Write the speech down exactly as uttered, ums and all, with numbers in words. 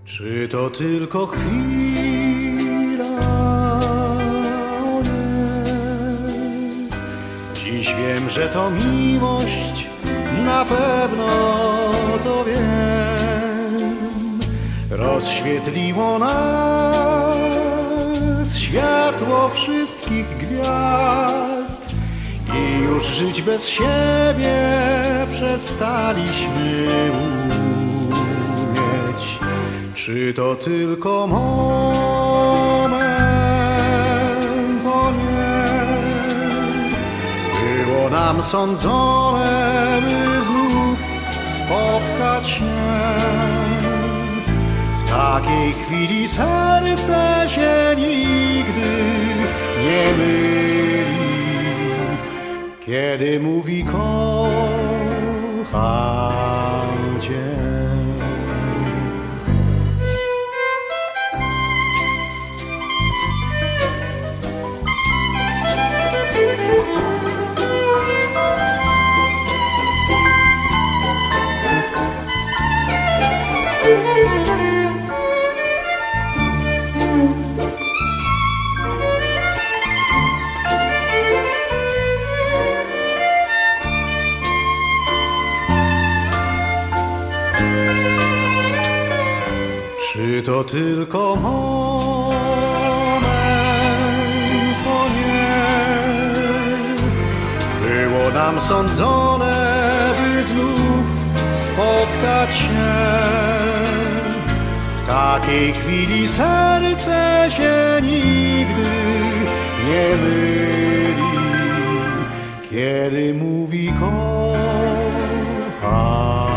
Czy to tylko chwila? O nie. Dziś wiem, że to miłość, na pewno to wiem. Rozświetliło nas światło wszystkich gwiazd i już żyć bez siebie przestaliśmy umieć. Czy to tylko moment? O nie. Było nam sądzone, by znów spotkać się. W takiej chwili serce się nigdy nie myli, kiedy mówi kocham cię. Czy to tylko moment? O nie. Było nam sądzone, by znów spotkać się. W takiej chwili serce się nigdy nie myli, kiedy mówi kocham.